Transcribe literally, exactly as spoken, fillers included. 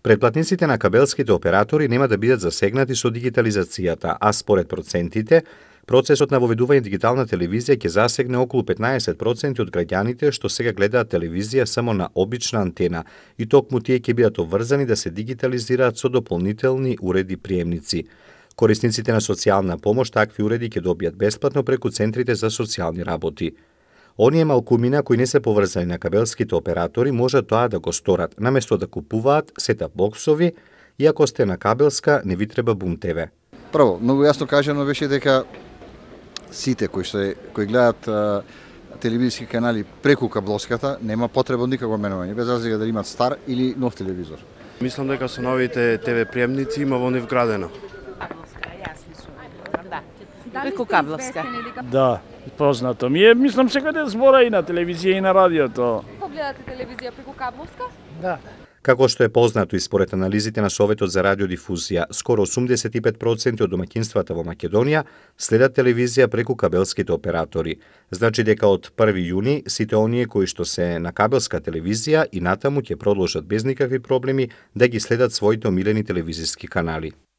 Претплатниците на кабелските оператори нема да бидат засегнати со дигитализацијата, а според процентите, процесот на воведување дигитална телевизија ќе засегне околу петнаесет проценти од граѓаните што сега гледаат телевизија само на обична антена и токму тие ќе бидат обврзани да се дигитализираат со дополнителни уреди приемници. Корисниците на социјална помош такви уреди ќе добијат бесплатно преку центрите за социјални работи. Оние малкумина кои не се поврзани на кабелските оператори можат тоа да го сторат, наместо да купуваат сетап боксови, и ако сте на кабелска не ви треба Бум те ве. Прво, многу јасно кажано беше дека сите кои што кои гледаат а, телевизиски канали преку кабелската нема потреба од никакво менување, без разлика дали имаат стар или нов телевизор. Мислам дека со новите те ве приемници има во нив вградено. Преку кабелска. Да, познато ми е. Мислам секаде збора и на телевизија и на радиото. Погледате телевизија преку кабелска? Да. Како што е познато и според анализите на Советот за радиодифузија, скоро осумдесет и пет проценти од домаќинствата во Македонија следат телевизија преку кабелските оператори. Значи дека од први јуни сите оние кои што се на кабелска телевизија и натаму ќе продолжат без никакви проблеми да ги следат своите омилени телевизиски канали.